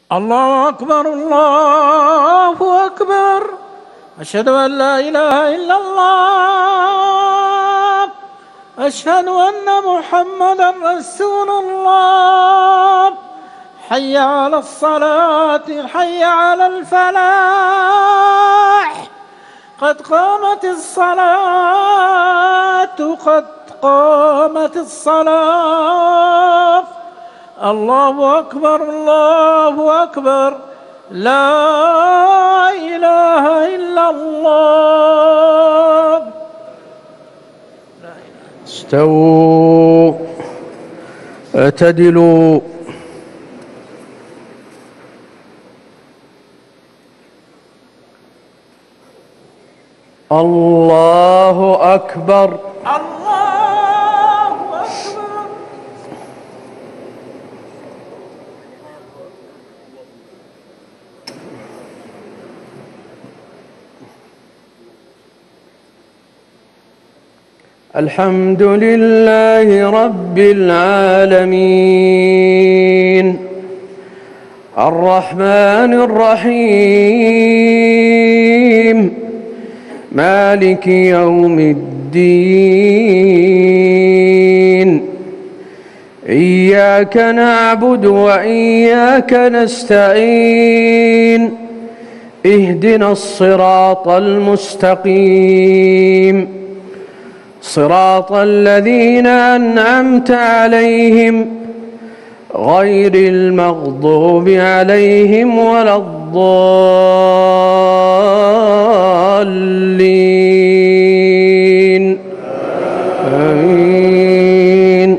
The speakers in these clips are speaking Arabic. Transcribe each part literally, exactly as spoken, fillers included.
الله أكبر الله أكبر. أشهد أن لا إله إلا الله. أشهد أن محمدا رسول الله. حي على الصلاة، حي على الفلاح. قد قامت الصلاة، قد قامت الصلاة. الله أكبر الله أكبر. لا إله إلا الله. استووا اعتدلوا. الله أكبر. الله أكبر. الحمد لله رب العالمين، الرحمن الرحيم، مالك يوم الدين. إياك نعبد وإياك نستعين. اهدنا الصراط المستقيم، صراط الذين أنعمت عليهم غير المغضوب عليهم ولا الضالين. آمين.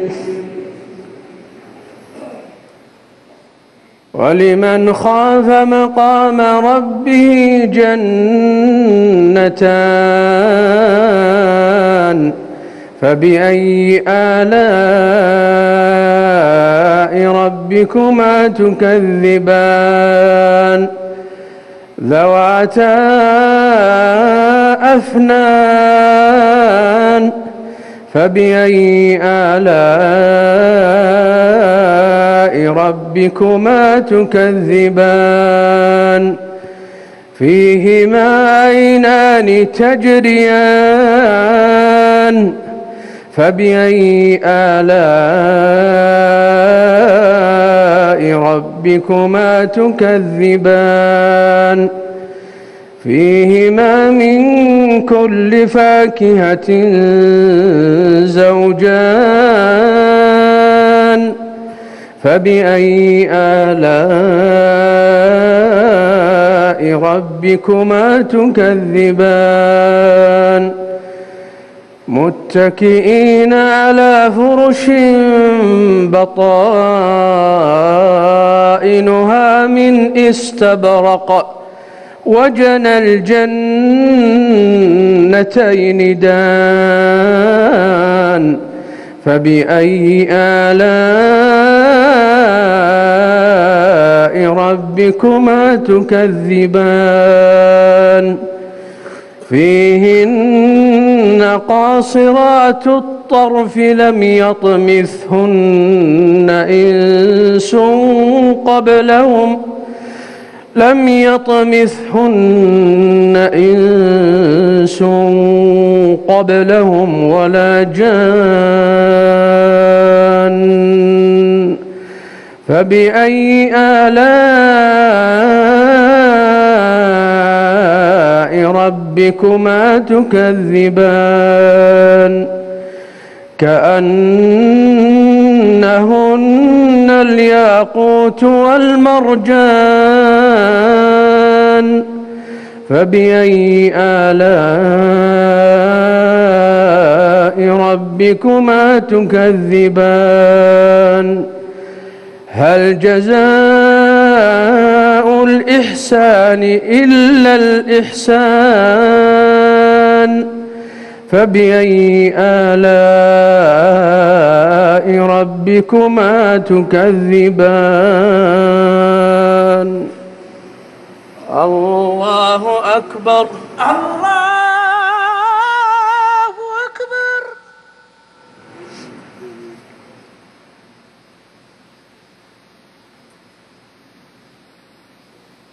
ولمن خاف مقام ربه جنتان، فبأي آلاء ربكما تكذبان؟ ذواتا أفنان، فبأي آلاء ربكما تكذبان؟ فيهما عينان تجريان، فبأي آلاء ربكما تكذبان؟ فيهما من كل فاكهة زوجان، فبأي آلاء ربكما تكذبان؟ متكئين على فرش بطائنها من استبرق، وجنى الجنتين دان، فبأي آلاء ربكما تكذبان؟ فيهن قاصرات الطرف لم يطمثهن إنس قبلهم لم يطمثهن إنس قبلهم ولا جان، فبأي آلاء ربكما تكذبان؟ كأنهن الياقوت والمرجان، فبأي آلاء ربكما تكذبان؟ هل جزاء الإحسان إلا الإحسان؟ فبأي آلاء ربكما تكذبان؟ الله أكبر. الله أكبر.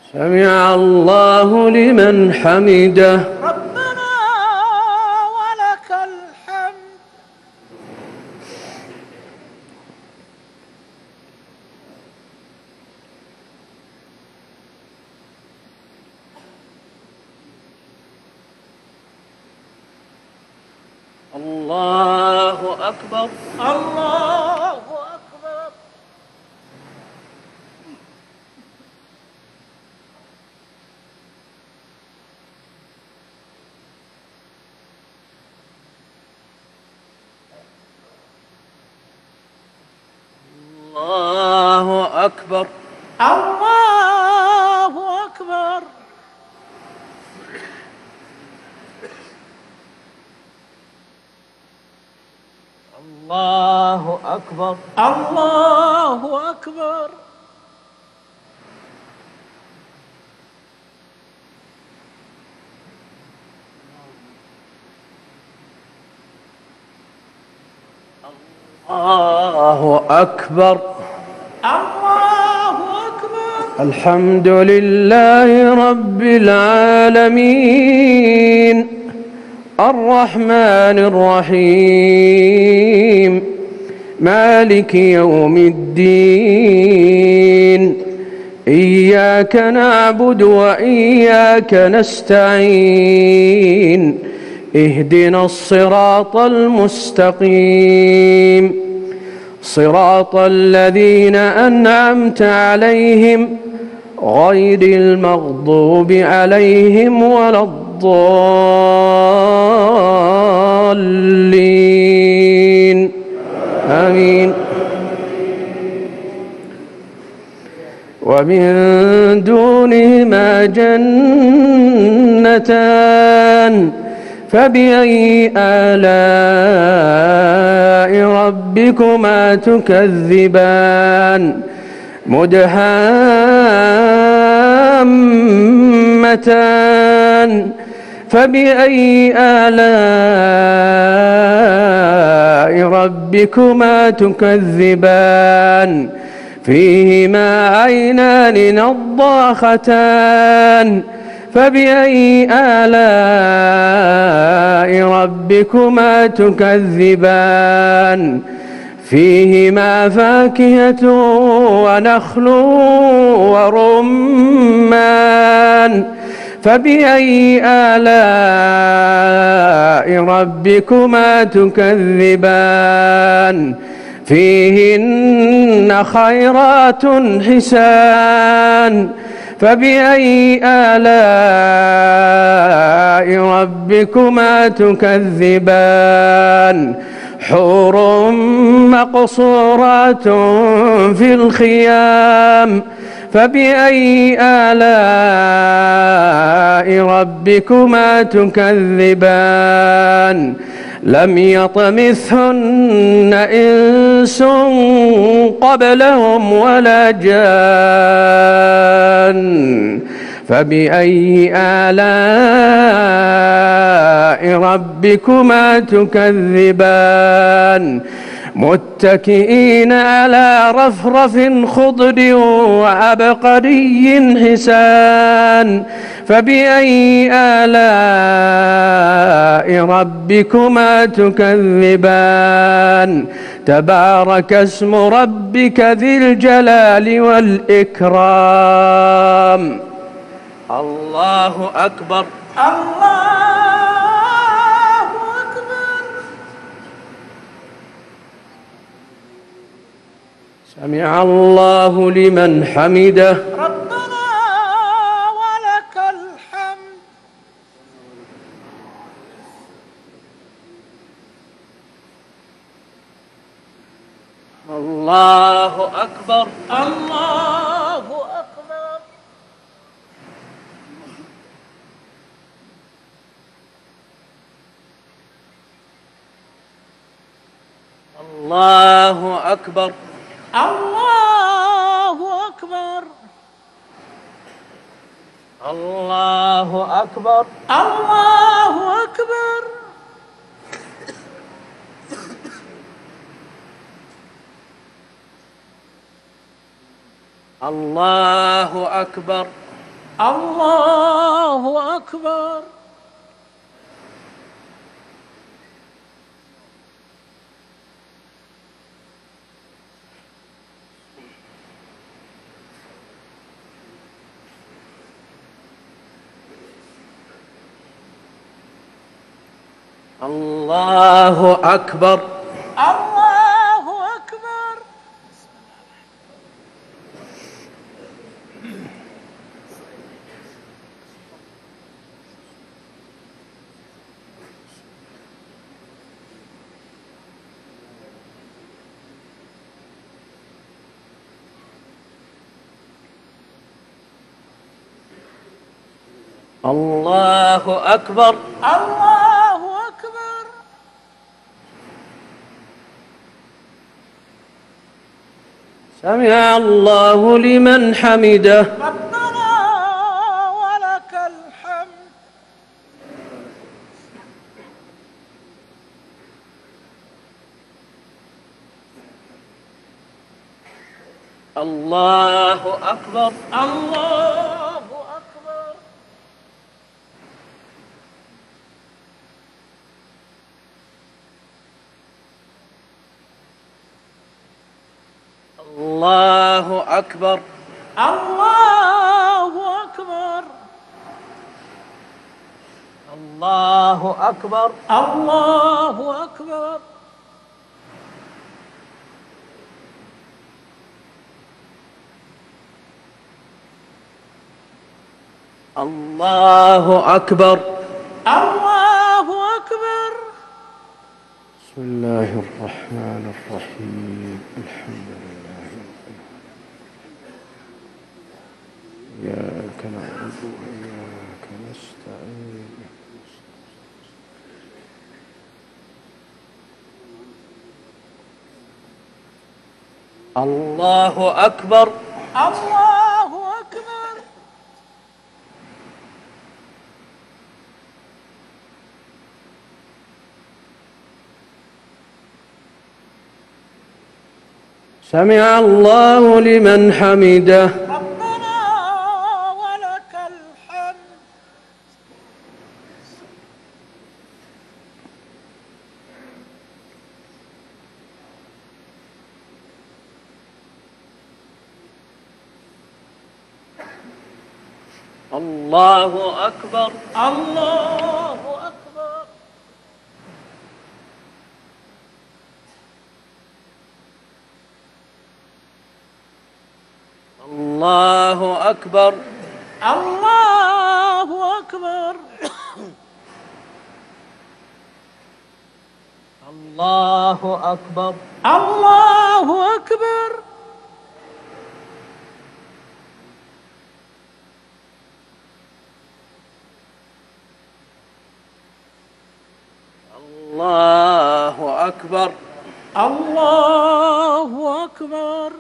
سمع الله لمن حمده. ربنا ولك الحمد. الله أكبر. الله أكبر. الله أكبر. الله أكبر. الله أكبر. الله أكبر. الله أكبر. الله أكبر. الحمد لله رب العالمين الرحمن الرحيم مالك يوم الدين إياك نعبد وإياك نستعين اهدنا الصراط المستقيم صراط الذين أنعمت عليهم غير المغضوب عليهم ولا الضالين آمين. ومن دونهما جنتان فبأي آلاء ربكما تكذبان مدهامتان فبأي آلاء ربكما تكذبان فيهما عينان نضاختان فبأي آلاء ربكما تكذبان فيهما فاكهة ونخل ورمان فبأي آلاء ربكما تكذبان فيهن خيرات حسان فبأي آلاء ربكما تكذبان حور مقصورات في الخيام فبأي آلاء ربكما تكذبان لم يطمثهن إنس قبلهم ولا جان فبأي آلاء ربكما تكذبان متكئين على رفرف خضر وعبقري حسان فبأي آلاء ربكما تكذبان تبارك اسم ربك ذي الجلال والإكرام. الله أكبر. الله أكبر. سمع الله لمن حمده. ربنا ولك الحمد. الله أكبر. الله أكبر. الله أكبر. الله أكبر. الله أكبر. الله أكبر. الله أكبر. الله أكبر. الله أكبر. الله أكبر. الله أكبر. الله أكبر. سمع الله لمن حمده. ربنا ولك الحمد. الله أكبر. الله أكبر. الله أكبر. الله أكبر. الله أكبر. الله أكبر. الله أكبر. الله أكبر. بسم الله الرحمن الرحيم. الحمد لله إياك نعبد وإياك نستعين. الله أكبر. الله أكبر. سمع الله لمن حمده. ربنا ولك الحمد. الله أكبر. الله أكبر. الله أكبر. الله أكبر. الله أكبر. الله أكبر. الله أكبر. الله أكبر.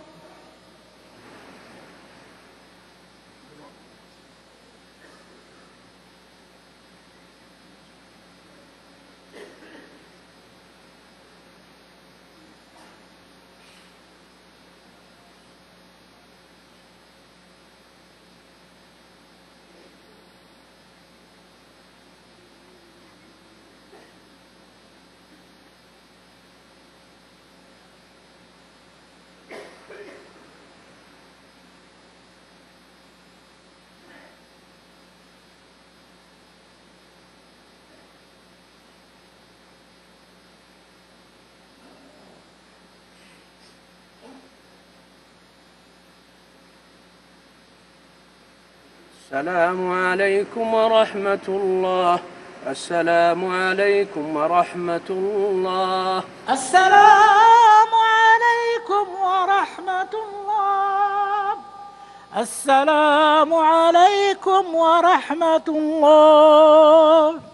السلام عليكم ورحمة الله. السلام عليكم ورحمة الله. السلام عليكم ورحمة الله. السلام عليكم ورحمة الله.